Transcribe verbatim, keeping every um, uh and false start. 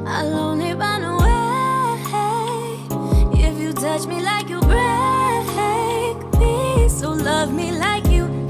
I'll only run away if you touch me like you break me. So love me like you